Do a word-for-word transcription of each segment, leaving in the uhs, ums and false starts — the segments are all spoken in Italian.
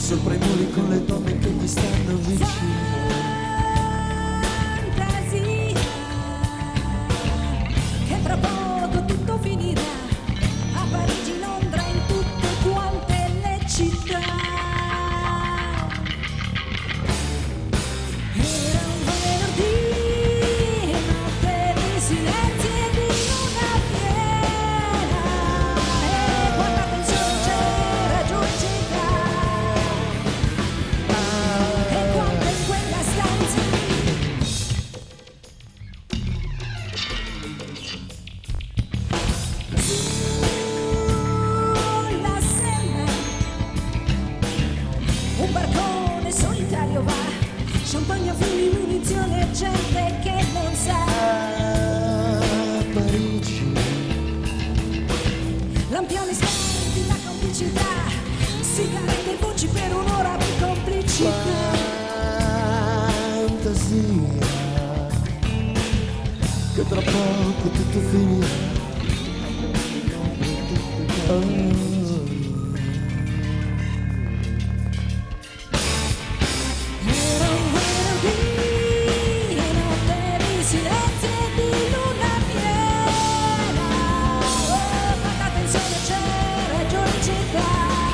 sopra i muri con le donne che gli stanno vicino. Fantasia, che tra poco tutto finirà, a Parigi, Londra, in tutte quante le città. Era un venerdì, notte di silenzio e di luna piena, e guardate il sole c'era giù in città, e quando in quella stanza sulla Senna un barcone solitario va, champagne, fiumi, munizioni e gente che non sa. A Parigi, Lampioni spenti, la complicità, sigarette e voci per un'ora di complicità. fantasia, che tra poco tutto finirà. Oh. Era un venerdì, notte di silenzio e di luna piena, oh, guardate il sole c'era giù in città.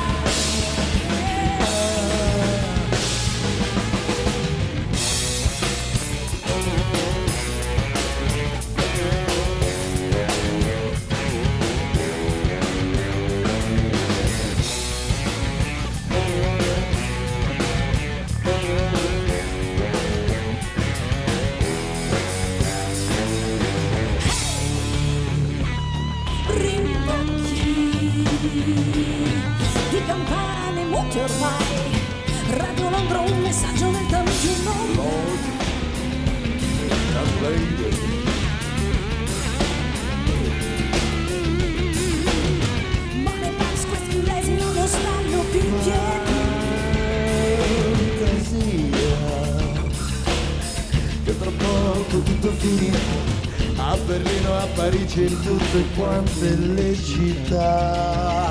Rimbocchi di campane mute ormai, Radio Londra un messaggio nel Tamigi non ma le pubs questi inglesi non stanno più in piedi. Fantasia, che tra poco tutto finirà. A Berlino, a Parigi, in tutte quante le città.